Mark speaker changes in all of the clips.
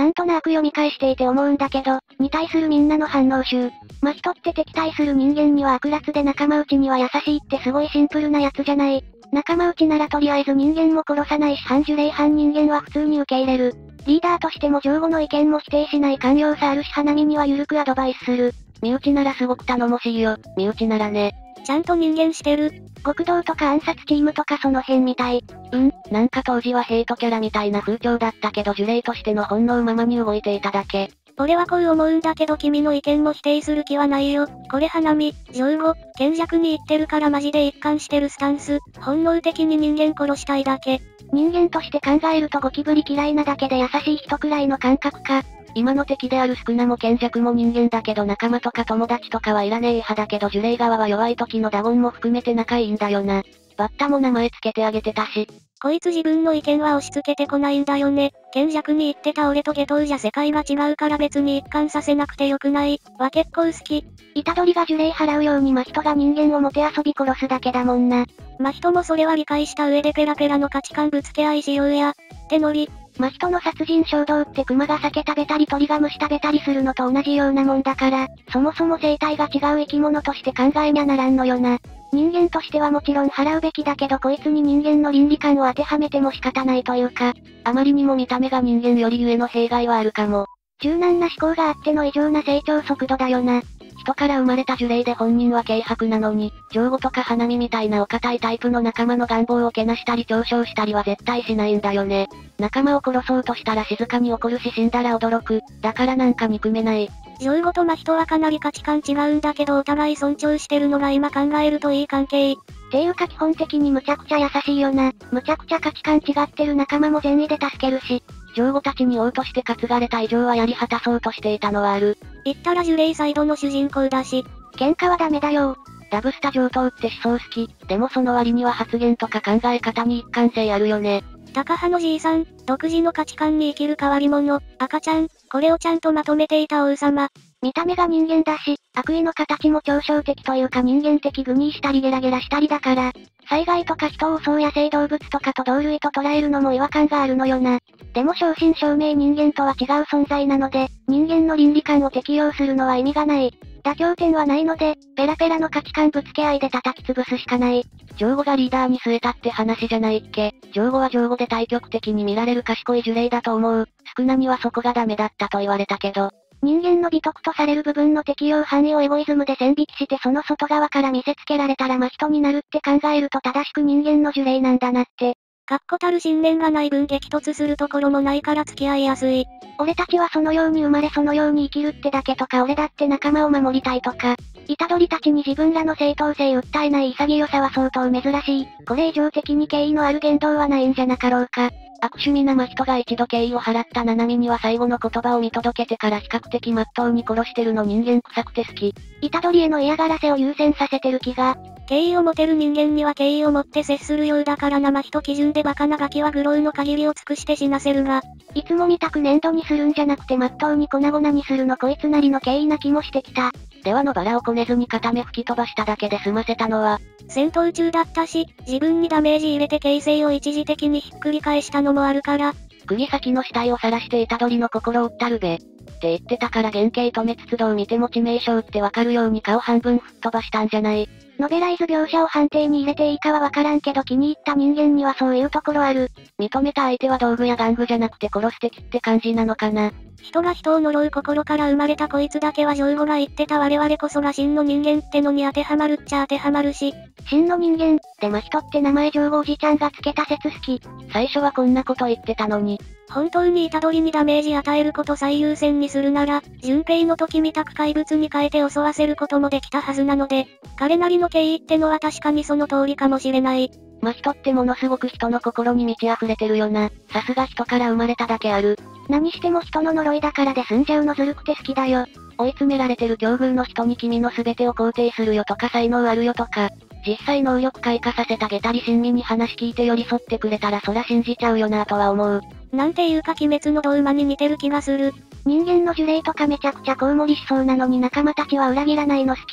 Speaker 1: なんとなく読み返していて思うんだけど、に対するみんなの反応集。真人って敵対する人間には悪辣で仲間内には優しいってすごいシンプルなやつじゃない。仲間内ならとりあえず人間も殺さないし反呪霊反人間は普通に受け入れる。リーダーとしても上後の意見も否定しない寛容さあるし花見には緩くアドバイスする。
Speaker 2: 身内ならすごく頼もしいよ、身内ならね。
Speaker 1: ちゃんと人間してる。極道とか暗殺チームとかその辺みたい。
Speaker 2: なんか当時はヘイトキャラみたいな風潮だったけど呪霊としての本能ままに動いていただけ。
Speaker 1: 俺はこう思うんだけど君の意見も否定する気はないよ。これ花見、上後、賢弱に言ってるからマジで一貫してるスタンス。本能的に人間殺したいだけ。人間として考えるとゴキブリ嫌いなだけで優しい人くらいの感覚か。
Speaker 2: 今の敵であるスクナも賢弱も人間だけど仲間とか友達とかはいらねえ派だけど呪霊側は弱い時のダゴンも含めて仲いいんだよな。バッタも名前つけてあげてたし。
Speaker 1: こいつ自分の意見は押し付けてこないんだよね。賢弱に言ってた俺と下等じゃ世界は違うから別に一貫させなくてよくない。は結構好き。虎杖が呪霊払うように真人が人間をもてあそび殺すだけだもんな。真人もそれは理解した上でペラペラの価値観ぶつけ合いしようや。ってノリ。真人の殺人衝動って熊が酒食べたり鳥が虫食べたりするのと同じようなもんだから、そもそも生態が違う生き物として考えにゃならんのよな。人間としてはもちろん払うべきだけどこいつに人間の倫理観を当てはめても仕方ないというか、
Speaker 2: あまりにも見た目が人間よりゆえの弊害はあるかも。
Speaker 1: 柔軟な思考があっての異常な成長速度だよな。
Speaker 2: 人から生まれた呪霊で本人は軽薄なのに、上後とか花見みたいなお堅いタイプの仲間の願望をけなしたり嘲笑したりは絶対しないんだよね。仲間を殺そうとしたら静かに怒るし死んだら驚く。だからなんか憎めない。
Speaker 1: 上後と真人はかなり価値観違うんだけどお互い尊重してるのが今考えるといい関係。ていうか基本的にむちゃくちゃ優しいよな。むちゃくちゃ価値観違ってる仲間も善意で助けるし。
Speaker 2: 上後たちに王として担がれた以上はやり果たそうとしていたのはある。
Speaker 1: 言ったら呪霊サイドの主人公だし。喧嘩はダメだよ。
Speaker 2: ラブスタ上等って思想好き。でもその割には発言とか考え方に一貫性あるよね。
Speaker 1: 高派のじいさん、独自の価値観に生きる変わり者、赤ちゃん、これをちゃんとまとめていた王様。見た目が人間だし、悪意の形も抽象的というか人間的グニーしたりゲラゲラしたりだから、災害とか人を襲う野生動物とかと同類と捉えるのも違和感があるのよな。でも正真正銘人間とは違う存在なので、人間の倫理観を適用するのは意味がない。妥協点はないので、ペラペラの価値観ぶつけ合いで叩き潰すしかない。
Speaker 2: 上後がリーダーに据えたって話じゃないっけ。上後は上後で対極的に見られる賢い呪霊だと思う。スクナにはそこがダメだったと言われたけど。
Speaker 1: 人間の美徳とされる部分の適用範囲をエゴイズムで線引きしてその外側から見せつけられたら真人になるって考えると正しく人間の呪霊なんだなって。確固たる信念がない分激突するところもないから付き合いやすい。俺たちはそのように生まれそのように生きるってだけとか俺だって仲間を守りたいとか、虎杖たちに自分らの正当性訴えない潔さは相当珍しい。これ以上的に敬意のある言動はないんじゃなかろうか。
Speaker 2: 悪趣味な真人が一度敬意を払った七海には最後の言葉を見届けてから比較的真っ当に殺してるの人間臭くて好き。
Speaker 1: 虎杖への嫌がらせを優先させてる気が。敬意を持てる人間には敬意を持って接するようだから生人基準でバカなガキは愚弄の限りを尽くして死なせるが、いつも見たく粘土にするんじゃなくて真っ当に粉々にするのこいつなりの敬意な気もしてきた。
Speaker 2: ではのバラをこねずに片目吹き飛ばしただけで済ませたのは、
Speaker 1: 戦闘中だったし、自分にダメージ入れて形勢を一時的にひっくり返したのもあるから。
Speaker 2: 釘先の死体を晒して虎杖の心を打ったるべ。って言ってたから原型止めつつどう見ても致命傷ってわかるように顔半分吹っ飛ばしたんじゃない。
Speaker 1: ノベライズ描写を判定に入れていいかはわからんけど気に入った人間にはそういうところある。
Speaker 2: 認めた相手は道具や玩具じゃなくて殺す敵って感じなのかな。
Speaker 1: 人が人を呪う心から生まれたこいつだけは上後が言ってた我々こそが真の人間ってのに当てはまるっちゃ当てはまるし。真の人間、で真人って名前上後おじちゃんがつけた説好き。
Speaker 2: 最初はこんなこと言ってたのに。
Speaker 1: 本当に虎杖にダメージ与えること最優先にするなら、順平の時みたく怪物に変えて襲わせることもできたはずなので、彼なりの敬意ってのは確かにその通りかもしれない。
Speaker 2: 真人ってものすごく人の心に満ち溢れてるよな。さすが人から生まれただけある。
Speaker 1: 何しても人の呪いだからで済んじゃうのずるくて好きだよ。
Speaker 2: 追い詰められてる境遇の人に君の全てを肯定するよとか才能あるよとか、実際能力開花させた下駄り親身に話聞いて寄り添ってくれたらそら信じちゃうよなとは思う。
Speaker 1: なんていうか鬼滅のドウマに似てる気がする。人間の呪霊とかめちゃくちゃコウモリしそうなのに仲間たちは裏切らないの好き。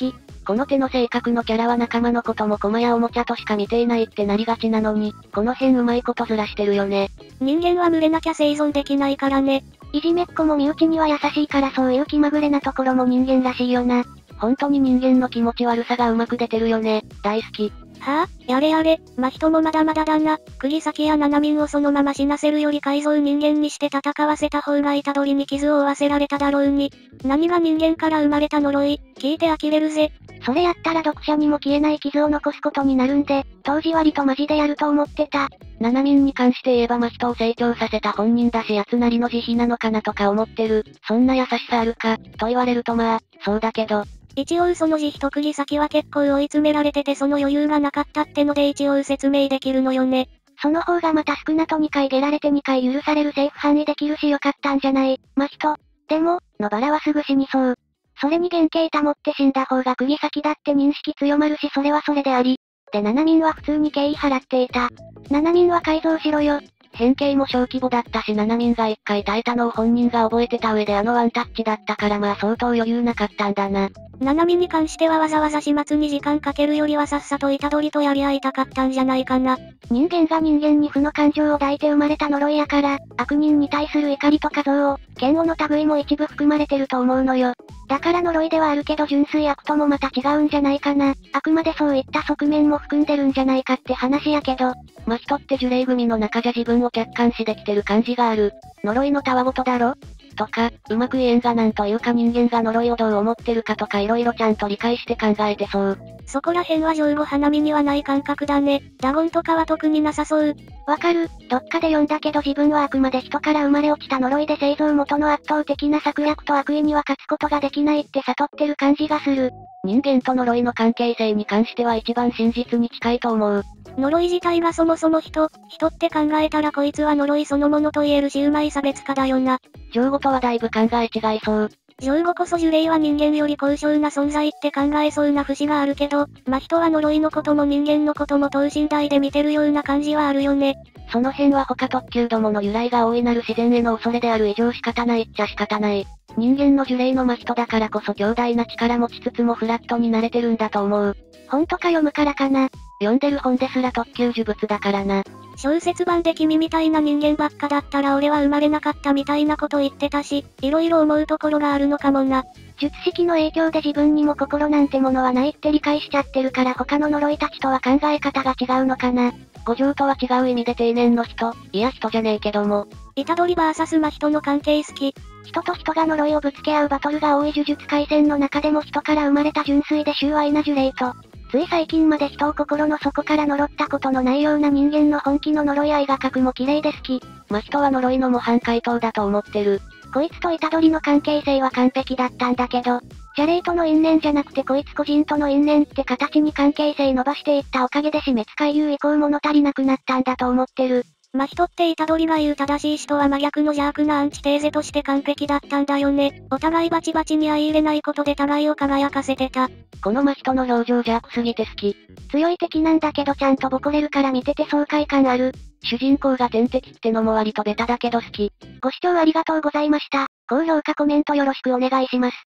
Speaker 2: この手の性格のキャラは仲間のことも駒やおもちゃとしか見ていないってなりがちなのに、この辺うまいことずらしてるよね。
Speaker 1: 人間は群れなきゃ生存できないからね。
Speaker 3: いじめっ子も身内には優しいからそういう気まぐれなところも人間らしいよな。
Speaker 2: 本当に人間の気持ち悪さがうまく出てるよね。大好き。
Speaker 1: はぁ、やれやれ、真人もまだまだだな。釘崎やナナミンをそのまま死なせるより改造人間にして戦わせた方が虎杖に傷を負わせられただろうに。何が人間から生まれた呪い、聞いて呆れるぜ。
Speaker 3: それやったら読者にも消えない傷を残すことになるんで、当時割とマジでやると思ってた。
Speaker 2: ナナミンに関して言えば真人を成長させた本人だし奴なりの慈悲なのかなとか思ってる。そんな優しさあるか、と言われるとまあ、そうだけど。
Speaker 1: 一応その慈悲と釘崎は結構追い詰められててその余裕がなかったってので一応説明できるのよね。
Speaker 3: その方がまた少なと2回ゲられて2回許されるセーフ範囲できるしよかったんじゃない、真人。でも、野原はすぐ死にそう。それに原型保って死んだ方が釘崎だって認識強まるしそれはそれであり。でナナミンは普通に敬意払っていた。ナナミンは改造しろよ。
Speaker 2: 変形も小規模だったしナナミンが一回耐えたのを本人が覚えてた上であのワンタッチだったからまあ相当余裕なかったんだな。
Speaker 1: ナナミに関してはわざわざ始末に時間かけるよりはさっさと虎杖とやり合いたかったんじゃないかな。
Speaker 3: 人間が人間に負の感情を抱いて生まれた呪いやから、悪人に対する怒りとか憎悪、嫌悪の類も一部含まれてると思うのよ。だから呪いではあるけど純粋悪ともまた違うんじゃないかな。あくまでそういった側面も含んでるんじゃないかって話やけど。
Speaker 2: 真人って呪霊組の中じゃ自分を客観視できてる感じがある。呪いのたわごとだろとか、うまく言えんがなんというか人間が呪いをどう思ってるかとか色々ちゃんと理解して考えてそう。
Speaker 1: そこら辺は上後花見にはない感覚だね。ダゴンとかは特になさそう。
Speaker 3: わかる。どっかで読んだけど自分はあくまで人から生まれ落ちた呪いで製造元の圧倒的な策略と悪意には勝つことができないって悟ってる感じがする。
Speaker 2: 人間と呪いの関係性に関しては一番真実に近いと思う。
Speaker 1: 呪い自体がそもそも人って考えたらこいつは呪いそのものと言えるしうまい差別化だよな。
Speaker 2: 上後とはだいぶ考え違いそう。
Speaker 1: 上後こそ呪霊は人間より高尚な存在って考えそうな節があるけど、真人は呪いのことも人間のことも等身大で見てるような感じはあるよね。
Speaker 2: その辺は他特級どもの由来が大いなる自然への恐れである以上仕方ないっちゃ仕方ない。人間の呪霊の真人だからこそ強大な力持ちつつもフラットになれてるんだと思う。
Speaker 3: 本とか読むからかな。
Speaker 2: 読んでる本ですら特級呪物だからな。
Speaker 1: 小説版で君みたいな人間ばっかだったら俺は生まれなかったみたいなこと言ってたし、色々思うところがあるのかもな。
Speaker 3: 術式の影響で自分にも心なんてものはないって理解しちゃってるから他の呪いたちとは考え方が違うのかな。
Speaker 2: 五条とは違う意味で定年の人、いや人じゃねえけども。
Speaker 1: 虎杖 VS 真人の関係好き。
Speaker 3: 人と人が呪いをぶつけ合うバトルが多い呪術廻戦の中でも人から生まれた純粋で秀愛な呪霊と、つい最近まで人を心の底から呪ったことのないような人間の本気の呪い愛が格も綺麗で好き。
Speaker 2: 真人は呪いの模範解答だと思ってる。
Speaker 3: こいつと虎杖の関係性は完璧だったんだけど、邪霊との因縁じゃなくてこいつ個人との因縁って形に関係性伸ばしていったおかげで死滅回遊以降物足りなくなったんだと思ってる。
Speaker 1: 真人って虎杖が言う正しい人は真逆の邪悪なアンチテーゼとして完璧だったんだよね。お互いバチバチに相入れないことで互いを輝かせてた。
Speaker 2: この真人の表情邪悪すぎて好き。
Speaker 3: 強い敵なんだけどちゃんとボコれるから見てて爽快感ある。
Speaker 2: 主人公が天敵ってのも割とベタだけど好き。
Speaker 3: ご視聴ありがとうございました。高評価コメントよろしくお願いします。